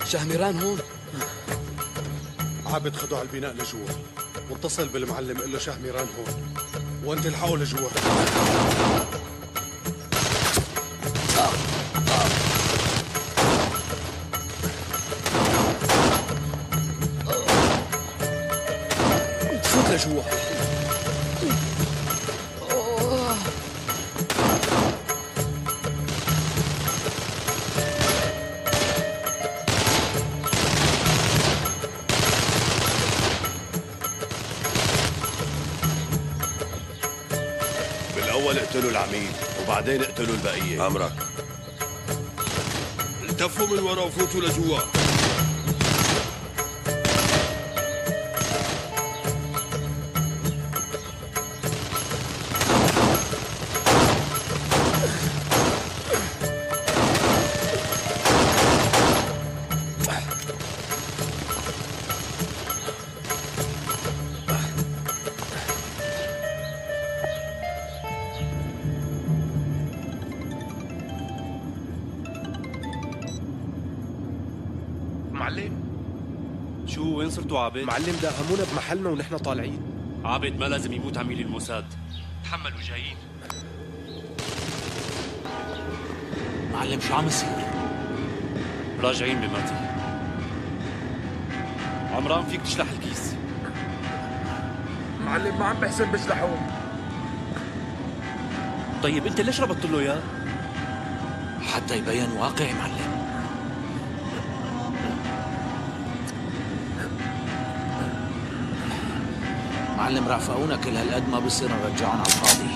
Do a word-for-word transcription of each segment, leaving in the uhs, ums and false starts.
شهميران هون. عابد خدوا على البناء لجوا، واتصل بالمعلم قل له شهميران هون، وانت الحقوا لجوا. تفوت لجوا. بالأول اقتلوا العميد وبعدين اقتلوا البقية. أمرك. التفوا من ورا وفوتوا لجوا. معلم شو وين صرتوا عابد؟ معلم داهمونا بمحلنا ونحن طالعين. عابد ما لازم يموت عميل الموساد، تحملوا جايين. معلم شو عم يصير؟ راجعين بماتي. عمران فيك تشلح الكيس. معلم ما عم بحسن بجلحهم. طيب انت ليش ربطت له اياه؟ حتى يبين واقعي معلم. معلم رافقونا كل هالقد ما بصير نرجعهم على الفاضي.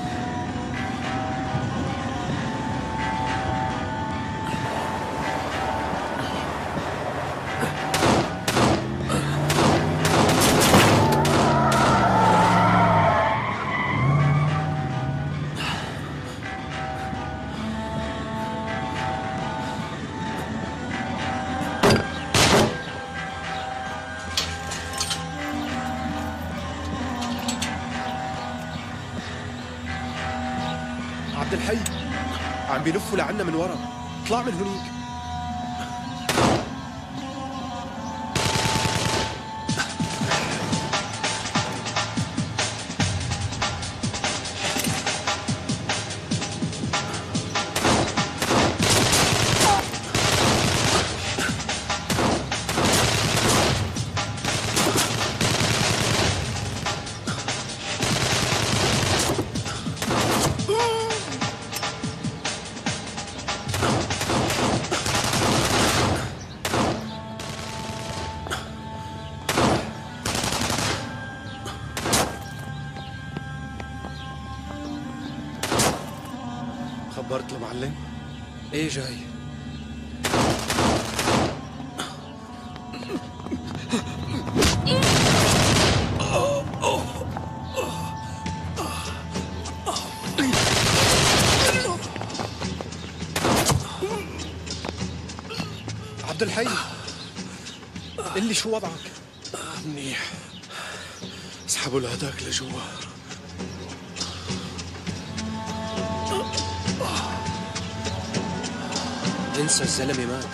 عبد الحي عم بيلفوا لعنا من ورا، اطلع من هنيك. خبرت المعلم؟ ايه جاي. عبد الحي قل لي شو وضعك؟ منيح. اسحبوا لهداك لجوا. انسى الزلمه مات.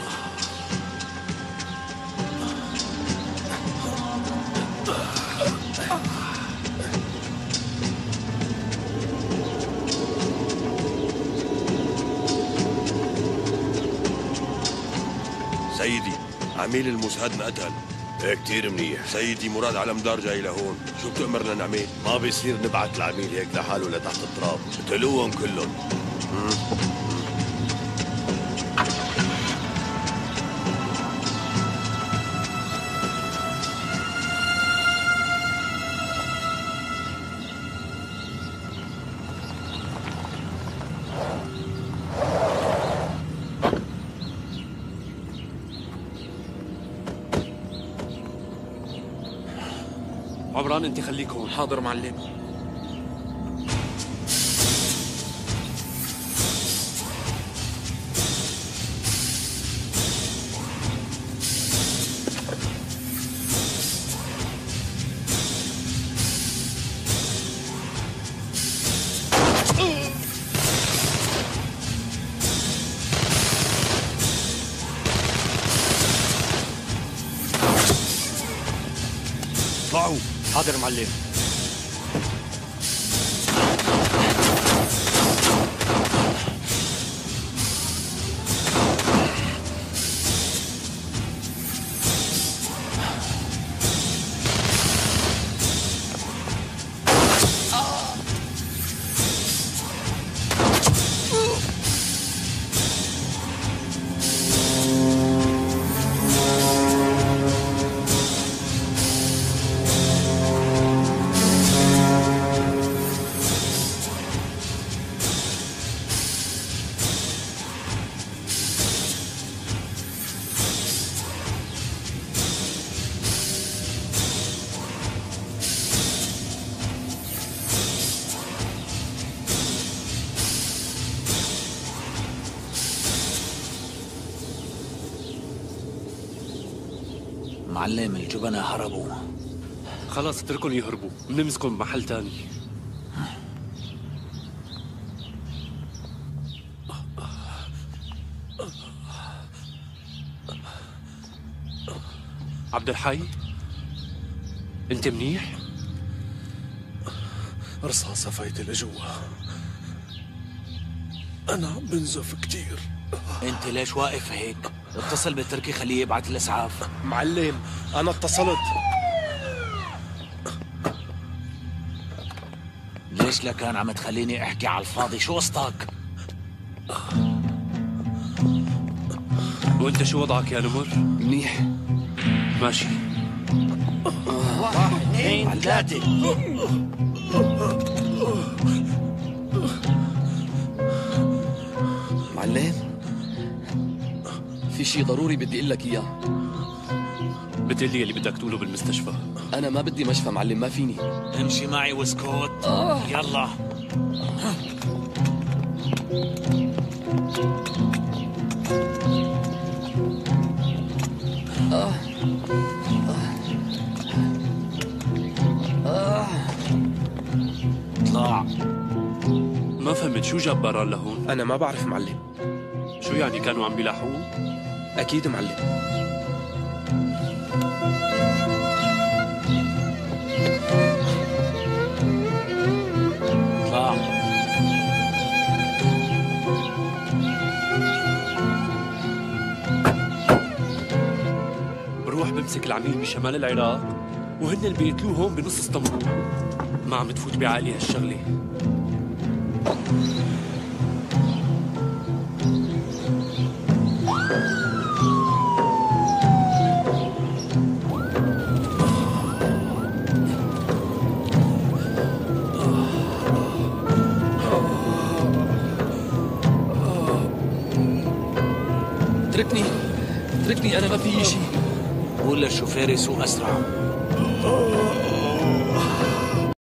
سيدي عميل الموساد انقتل. ايه كتير منيح. سيدي مراد على مدار جاي لهون، شو بتأمرنا نعمل؟ ما بيصير نبعت العميل هيك لحاله لتحت التراب، قتلوهم كلهم. عمران انت خليك هون. حاضر معلم. حاضر معلم. معلم الجبنة هربوا. خلاص اتركهم يهربوا، بنمسكهم بمحل تاني. عبد الحي، انت منيح؟ رصاصة فايتة لجوا. أنا عم بنزف كتير. انت ليش واقف هيك؟ اتصل بالتركي خليه يبعث الاسعاف. معلم أنا اتصلت. ليش لكان عم تخليني احكي على الفاضي؟ شو قصتك؟ وانت شو وضعك يا نمر؟ منيح. ماشي. واحد اثنين ثلاثة. معلم في شي ضروري بدي اقول لك اياه. بتقلي اللي بدك تقوله بالمستشفى. انا ما بدي مشفى معلم، ما فيني. امشي معي واسكت. يلا. آه. آه. اطلع. ما فهمت شو جاب بران لهون؟ أنا ما بعرف معلم. شو يعني كانوا عم بيلاحقوه؟ أكيد معلم. اطلع. بروح بمسك العميل بشمال العراق وهن اللي بيقتلوه هون بنص اسطنبول. ما عم تفوت بعقلي هالشغله. اتركني اتركني، انا ما في شيء. قول للشوفير يسوق اسرع.